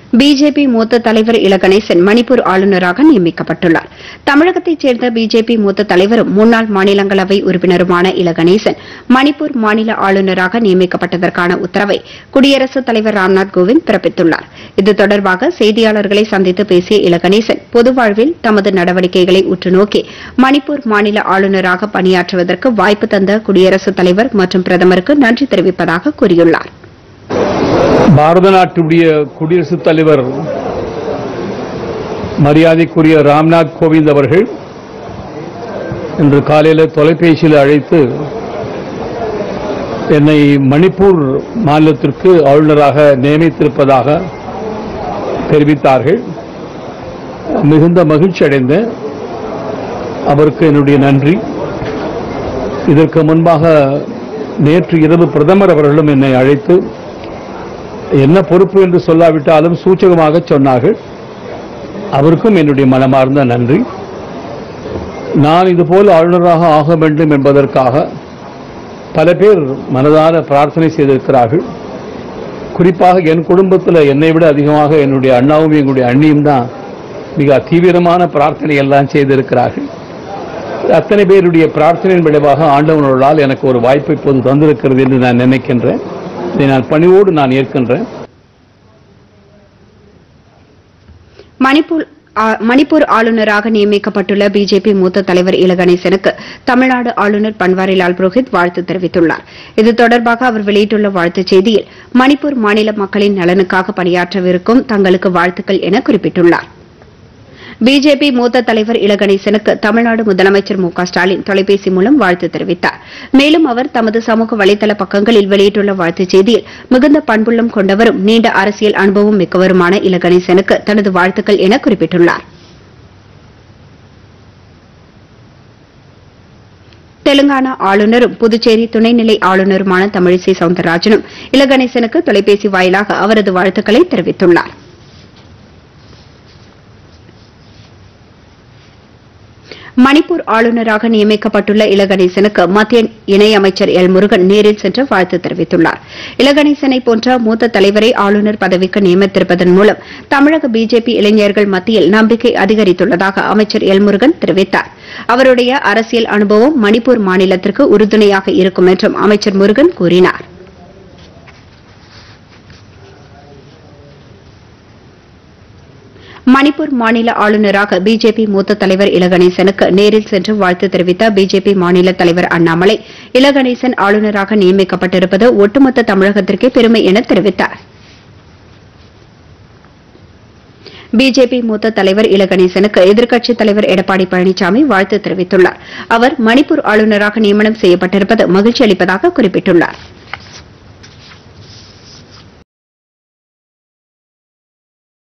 BJP மூத்த தலைவர் இல.கண மணிப்பூர் ஆளுநராக நியமிக்கப்பட்டுள்ளார். தமிழகத்தைச் சேர்ந்த பிஜேபி மூத்த தலைவரும் முன்னாள் மாநிலங்களவை உறுப்பினருமான இல.கண மணிப்பூர் மாநில ஆளுநராக நியமிக்கப்பட்டதற்கான உத்தரவை குடியரசுத் தலைவர் ராம்நாத் கோவிந்த் பிறப்பித்துள்ளார். இது தொடர்பாக செய்தியாளர்களை சந்தித்து பேசிய இல.கண பொது வாழ்வில் தமது நடவடிக்கைகளை உற்றுநோக்கி மணிப்பூர் மாநில ஆளுநராக பணியாற்றுவதற்கு வாய்ப்பு தந்த குடியரசுத் தலைவர் மற்றும் பிரதமருக்கு நன்றி தெரிவிப்பதாக கூறியுள்ளார். பாரத நாட்டுடைய குடியரசுத் தலைவர் மரியாதைக்குரிய ராம்நாத் கோவிந்த் அவர்கள் இன்று காலையில் தொலைபேசியில் அழைத்து என்னை மணிப்பூர் மாநிலத்திற்கு ஆளுநராக நியமித்திருப்பதாக தெரிவித்தார்கள். மிகுந்த மகிழ்ச்சி அடைந்தேன். அவருக்கு என்னுடைய நன்றி. இதற்கு முன்பாக நேற்று இரவு பிரதமர் அவர்களும் என்னை அழைத்து என்ன பொறுப்பு என்று சொல்லாவிட்டாலும் சூச்சகமாக சொன்னார்கள். அவருக்கும் என்னுடைய மனமார்ந்த நன்றி. நான் இதுபோல் ஆளுநராக ஆக வேண்டும் என்பதற்காக பல பேர் மனதார பிரார்த்தனை செய்திருக்கிறார்கள். குறிப்பாக என் குடும்பத்தில் என்னை விட அதிகமாக என்னுடைய அண்ணாவும் எங்களுடைய அண்ணியும் தான் மிக தீவிரமான பிரார்த்தனை எல்லாம் செய்திருக்கிறார்கள். அத்தனை பேருடைய பிரார்த்தனையின் விளைவாக ஆண்டவனோடால் எனக்கு ஒரு வாய்ப்பு இப்போது தந்திருக்கிறது என்று நான் நினைக்கின்றேன். இதை நான் பணிவோடு நான் ஏற்கின்றேன். மணிப்பூர் ஆளுநராக நியமிக்கப்பட்டுள்ள பிஜேபி மூத்த தலைவர் இல.கண தமிழ்நாடு ஆளுநர் பன்வாரிலால் புரோஹித் வாழ்த்து தெரிவித்துள்ளார். இது தொடர்பாக அவர் வெளியிட்டுள்ள வாழ்த்துச் செய்தியில் மணிப்பூர் மாநில மக்களின் நலனுக்காக பணியாற்றவிருக்கும் தங்களுக்கு வாழ்த்துக்கள் என குறிப்பிட்டுள்ளார். பிஜேபி மூத்த தலைவர் இல.கண தமிழ்நாடு முதலமைச்சர் மு.க.ஸ்டாலின் தொலைபேசி மூலம் வாழ்த்து தெரிவித்தார். மேலும் அவர் தமது சமூக வலைதள பக்கங்களில் வெளியிட்டுள்ள வாழ்த்துச் செய்தியில் மிகுந்த பண்புள்ளம் கொண்டவரும் நீண்ட அரசியல் அனுபவம் மிக்கவருமான இல.கண தனது வாழ்த்துக்கள் என குறிப்பிட்டுள்ளார். தெலுங்கானா ஆளுநரும் புதுச்சேரி துணைநிலை ஆளுநருமான தமிழிசை சவுந்தரராஜனும் இல.கண தொலைபேசி வாயிலாக அவரது வாழ்த்துக்களை தெரிவித்துள்ளார். மணிப்பூர் ஆளுநராக நியமிக்கப்பட்டுள்ள இல.கண மத்திய இணையமைச்சர் எல். முருகன் நேரில் சென்று வாழ்த்து தெரிவித்துள்ளார். இல.கண போன்ற மூத்த தலைவரை ஆளுநர் பதவிக்கு நியமித்திருப்பதன் மூலம் தமிழக பிஜேபி இளைஞர்கள் மத்தியில் நம்பிக்கை அதிகரித்துள்ளதாக அமைச்சர் எல். முருகன் தெரிவித்தார். அவருடைய அரசியல் அனுபவம் மணிப்பூர் மாநிலத்திற்கு உறுதுணையாக இருக்கும் என்றும் அமைச்சர் முருகன் கூறினார். மணிப்பூர் மாநில ஆளுநராக பிஜேபி மூத்த தலைவர் இல.கண நேரில் சென்று வாழ்த்து தெரிவித்த பிஜேபி மாநில தலைவர் அண்ணாமலை இல.கண ஆளுநராக நியமிக்கப்பட்டிருப்பது ஒட்டுமொத்த தமிழகத்திற்கே பெருமை என தெரிவித்தார். பிஜேபி மூத்த தலைவர் இல.கண எதிர்க்கட்சித் தலைவர் எடப்பாடி பழனிசாமி வாழ்த்து தெரிவித்துள்ளார். அவர் மணிப்பூர் ஆளுநராக நியமனம் செய்யப்பட்டிருப்பது மகிழ்ச்சி அளிப்பதாக குறிப்பிட்டுள்ளார்.